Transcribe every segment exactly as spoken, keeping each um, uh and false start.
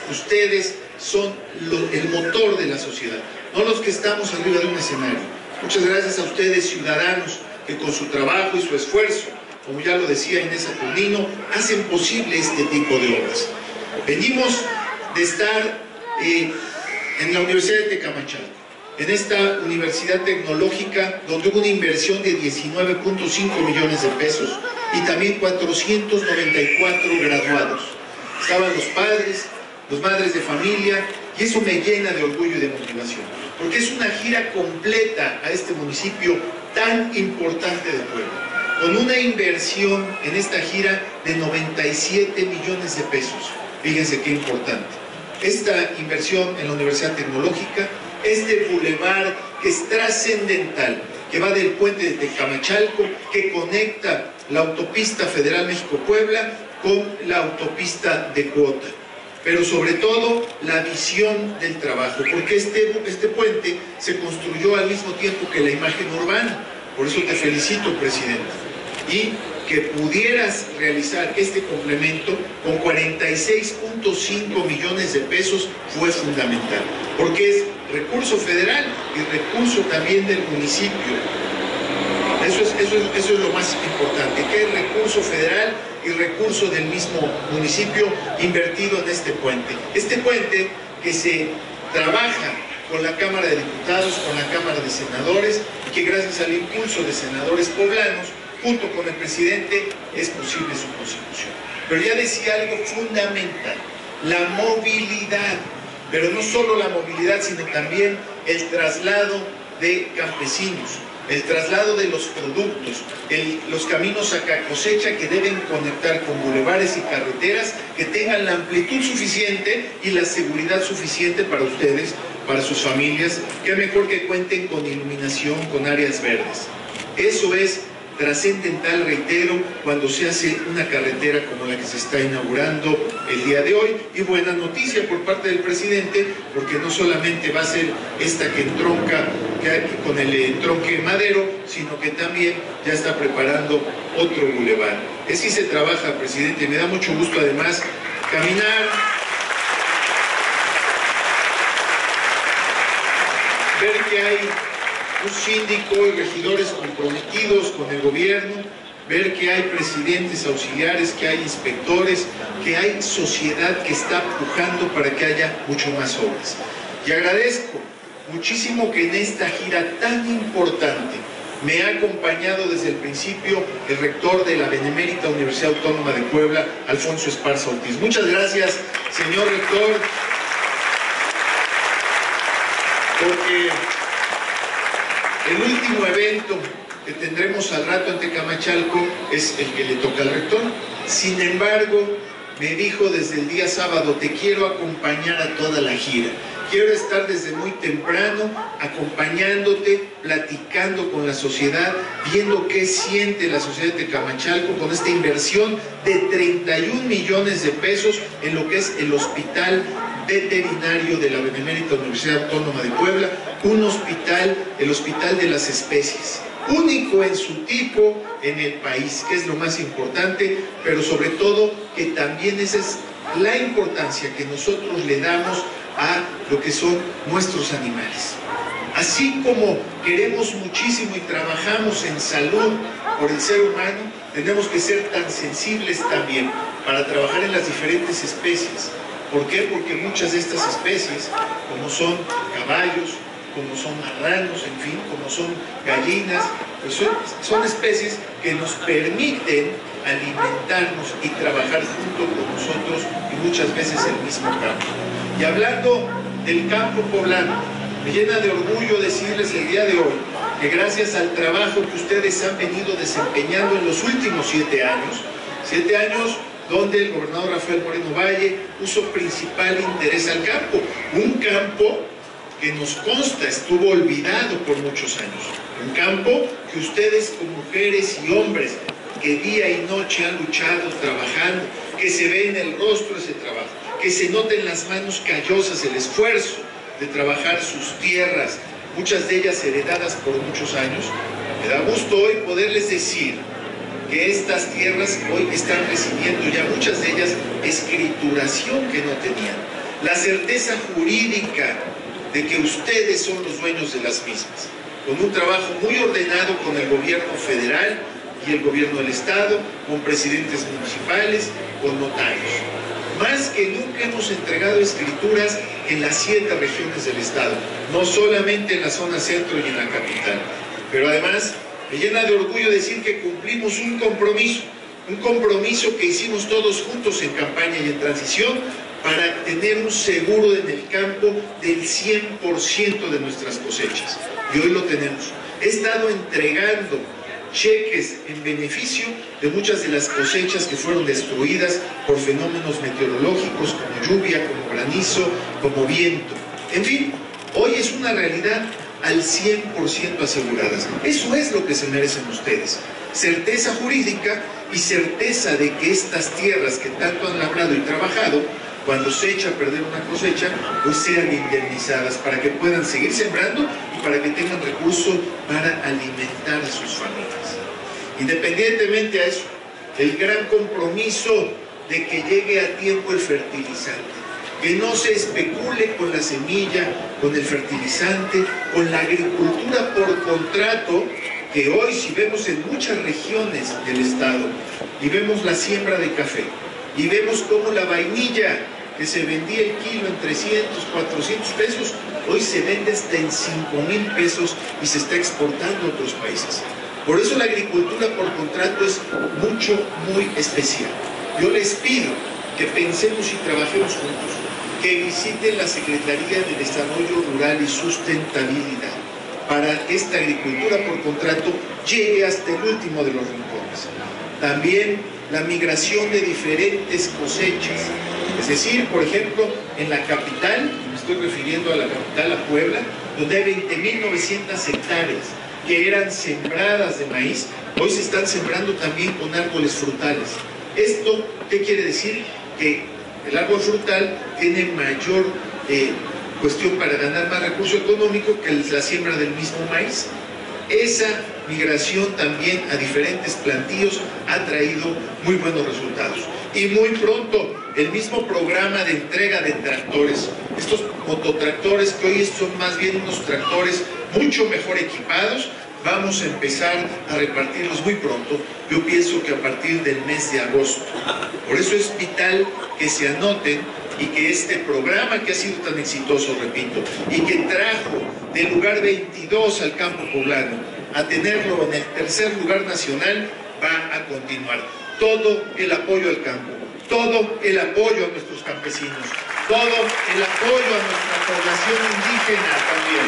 Ustedes son lo, el motor de la sociedad, no los que estamos arriba de un escenario. Muchas gracias a ustedes, ciudadanos, que con su trabajo y su esfuerzo, como ya lo decía Inés Saturnino, hacen posible este tipo de obras. Venimos de estar eh, en la Universidad de Tecamachalco, en esta universidad tecnológica donde hubo una inversión de diecinueve punto cinco millones de pesos y también cuatrocientos noventa y cuatro graduados. Estaban los padres, las madres de familia, y eso me llena de orgullo y de motivación, porque es una gira completa a este municipio tan importante de Puebla, con una inversión en esta gira de noventa y siete millones de pesos. Fíjense qué importante. Esta inversión en la Universidad Tecnológica, este bulevar que es trascendental, que va del puente de Tecamachalco, que conecta la autopista Federal México-Puebla con la autopista de Cuota. Pero sobre todo la visión del trabajo, porque este, este puente se construyó al mismo tiempo que la imagen urbana. Por eso te felicito, presidente. Y que pudieras realizar este complemento con cuarenta y seis punto cinco millones de pesos fue fundamental, porque es recurso federal y recurso también del municipio. Eso es, eso es, eso es lo más importante, que es recurso federal y recurso del mismo municipio invertido en este puente. Este puente que se trabaja con la Cámara de Diputados, con la Cámara de Senadores, y que gracias al impulso de senadores poblanos, junto con el presidente, es posible su consecución. Pero ya decía algo fundamental, la movilidad, pero no solo la movilidad, sino también el traslado de campesinos, el traslado de los productos, el, los caminos a cosecha que deben conectar con bulevares y carreteras que tengan la amplitud suficiente y la seguridad suficiente para ustedes, para sus familias, que mejor que cuenten con iluminación, con áreas verdes. Eso es trascendental, reitero, cuando se hace una carretera como la que se está inaugurando el día de hoy. Y buena noticia por parte del presidente, porque no solamente va a ser esta que entronca que hay con el entronque Madero, sino que también ya está preparando otro bulevar. Así se trabaja, presidente. Me da mucho gusto además caminar, ver que hay un síndico y regidores comprometidos con el gobierno, ver que hay presidentes auxiliares, que hay inspectores, que hay sociedad que está pujando para que haya mucho más obras. Y agradezco muchísimo que en esta gira tan importante me ha acompañado desde el principio el rector de la Benemérita Universidad Autónoma de Puebla, Alfonso Esparza Ortiz. Muchas gracias, señor rector, porque el último evento que tendremos al rato en Tecamachalco es el que le toca al rector. Sin embargo, me dijo desde el día sábado, te quiero acompañar a toda la gira. Quiero estar desde muy temprano acompañándote, platicando con la sociedad, viendo qué siente la sociedad de Tecamachalco con esta inversión de treinta y un millones de pesos en lo que es el hospital veterinario de la Benemérita Universidad Autónoma de Puebla, un hospital, el Hospital de las Especies, único en su tipo en el país, que es lo más importante, pero sobre todo que también esa es la importancia que nosotros le damos a lo que son nuestros animales. Así como queremos muchísimo y trabajamos en salud por el ser humano, tenemos que ser tan sensibles también para trabajar en las diferentes especies. ¿Por qué? Porque muchas de estas especies, como son caballos, como son marranos, en fin, como son gallinas, pues son, son especies que nos permiten alimentarnos y trabajar junto con nosotros y muchas veces el mismo campo. Y hablando del campo poblano, me llena de orgullo decirles el día de hoy que gracias al trabajo que ustedes han venido desempeñando en los últimos siete años, siete años donde el gobernador Rafael Moreno Valle puso principal interés al campo, un campo que nos consta estuvo olvidado por muchos años, un campo que ustedes como mujeres y hombres que día y noche han luchado trabajando, que se ve en el rostro ese trabajo, que se nota en las manos callosas el esfuerzo de trabajar sus tierras, muchas de ellas heredadas por muchos años. Me da gusto hoy poderles decir que estas tierras hoy están recibiendo ya muchas de ellas escrituración que no tenían. la certeza jurídica de que ustedes son los dueños de las mismas, con un trabajo muy ordenado con el gobierno federal y el gobierno del estado, con presidentes municipales, con notarios. Más que nunca hemos entregado escrituras en las siete regiones del estado, no solamente en la zona centro y en la capital. Pero además me llena de orgullo decir que cumplimos un compromiso, un compromiso que hicimos todos juntos en campaña y en transición para tener un seguro en el campo del cien por ciento de nuestras cosechas. Y hoy lo tenemos. He estado entregando cheques en beneficio de muchas de las cosechas que fueron destruidas por fenómenos meteorológicos como lluvia, como granizo, como viento. En fin, hoy es una realidad al cien por ciento aseguradas. Eso es lo que se merecen ustedes. Certeza jurídica y certeza de que estas tierras que tanto han labrado y trabajado, cuando se echa a perder una cosecha, pues sean indemnizadas para que puedan seguir sembrando y para que tengan recursos para alimentar a sus familias. Independientemente a eso, el gran compromiso de que llegue a tiempo el fertilizante, que no se especule con la semilla, con el fertilizante, con la agricultura por contrato, que hoy si vemos en muchas regiones del estado, y vemos la siembra de café, y vemos cómo la vainilla, que se vendía el kilo en trescientos, cuatrocientos pesos, hoy se vende hasta en cinco mil pesos y se está exportando a otros países. Por eso la agricultura por contrato es mucho, muy especial. Yo les pido que pensemos y trabajemos juntos, que visiten la Secretaría de Desarrollo Rural y Sustentabilidad para que esta agricultura por contrato llegue hasta el último de los rincones. También la migración de diferentes cosechas, es decir, por ejemplo, en la capital, me estoy refiriendo a la capital, a Puebla, donde hay veinte mil novecientas hectáreas que eran sembradas de maíz, hoy se están sembrando también con árboles frutales. ¿Esto qué quiere decir? Que el árbol frutal tiene mayor eh, cuestión para ganar más recurso económico que la siembra del mismo maíz. Esa migración también a diferentes plantíos ha traído muy buenos resultados. Y muy pronto, el mismo programa de entrega de tractores, estos mototractores que hoy son más bien unos tractores mucho mejor equipados, vamos a empezar a repartirlos muy pronto. Yo pienso que a partir del mes de agosto. Por eso es vital que se anoten y que este programa que ha sido tan exitoso, repito, y que trajo del lugar veintidós al campo poblano a tenerlo en el tercer lugar nacional, va a continuar. Todo el apoyo al campo, todo el apoyo a nuestros campesinos, todo el apoyo a nuestra población indígena también,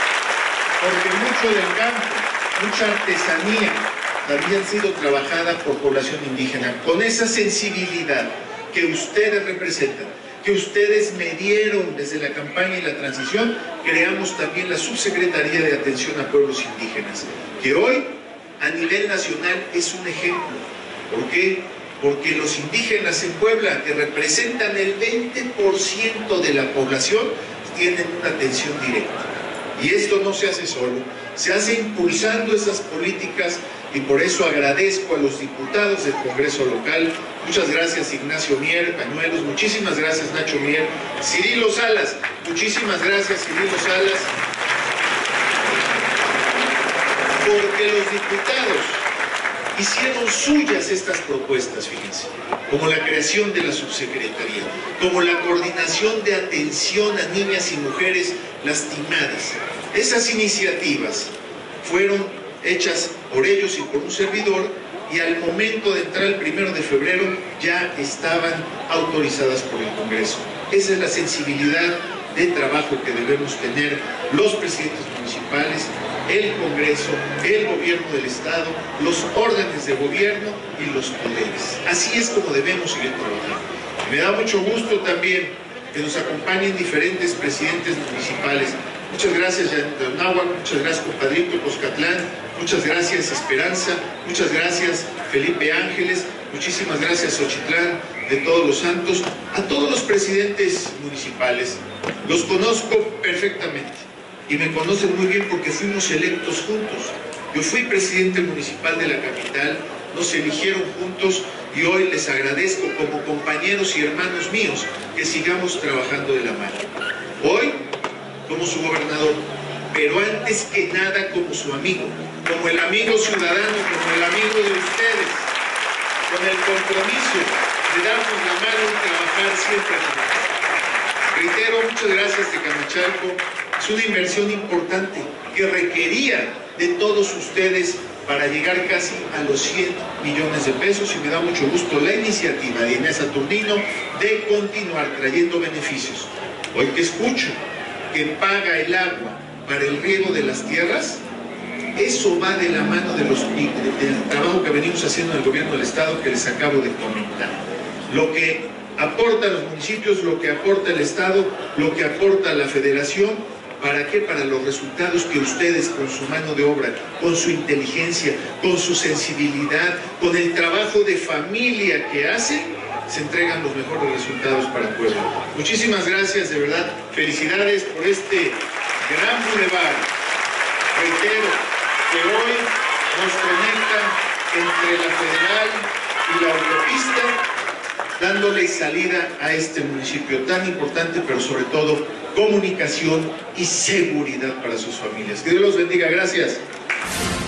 porque mucho del campo, mucha artesanía también ha sido trabajada por población indígena, con esa sensibilidad que ustedes representan, que ustedes me dieron desde la campaña y la transición. Creamos también la Subsecretaría de Atención a Pueblos Indígenas, que hoy a nivel nacional es un ejemplo. ¿Por qué? Porque los indígenas en Puebla, que representan el veinte por ciento de la población, tienen una atención directa. Y esto no se hace solo, se hace impulsando esas políticas, y por eso agradezco a los diputados del Congreso local. Muchas gracias Ignacio Mier, Pañuelos, muchísimas gracias Nacho Mier, Cirilo Salas, muchísimas gracias Cirilo Salas, porque los diputados hicieron suyas estas propuestas, fíjense, como la creación de la subsecretaría, como la coordinación de atención a niñas y mujeres lastimadas. Esas iniciativas fueron hechas por ellos y por un servidor, y al momento de entrar el primero de febrero ya estaban autorizadas por el Congreso. Esa es la sensibilidad de trabajo que debemos tener los presidentes municipales, el Congreso, el gobierno del Estado, los órdenes de gobierno y los poderes. Así es como debemos seguir trabajando. Me da mucho gusto también que nos acompañen diferentes presidentes municipales. Muchas gracias, Náhuatl, muchas gracias, compadrito Coscatlán, muchas gracias, Esperanza, muchas gracias, Felipe Ángeles, muchísimas gracias, Xochitlán de Todos los Santos, a todos los presidentes municipales. Los conozco perfectamente y me conocen muy bien porque fuimos electos juntos. Yo fui presidente municipal de la capital nos eligieron juntos y hoy les agradezco como compañeros y hermanos míos que sigamos trabajando de la mano. Hoy como su gobernador, pero antes que nada como su amigo, como el amigo ciudadano, como el amigo de ustedes, con el compromiso de darnos la mano y trabajar siempre juntos. Reitero, muchas gracias Tecamachalco, es una inversión importante que requería de todos ustedes para llegar casi a los cien millones de pesos y me da mucho gusto la iniciativa de Inés Saturnino de continuar trayendo beneficios. Hoy que escucho que paga el agua para el riego de las tierras, eso va de la mano de los, del trabajo que venimos haciendo en el gobierno del Estado que les acabo de comentar. Lo que aportan los municipios, lo que aporta el Estado, lo que aporta la Federación, ¿para qué? Para los resultados que ustedes con su mano de obra, con su inteligencia, con su sensibilidad, con el trabajo de familia que hacen, se entregan los mejores resultados para el pueblo. Muchísimas gracias, de verdad, felicidades por este gran bulevar. Reitero que hoy nos conecta entre la Federal y la autopista, dándole salida a este municipio tan importante, pero sobre todo comunicación y seguridad para sus familias. Que Dios los bendiga. Gracias.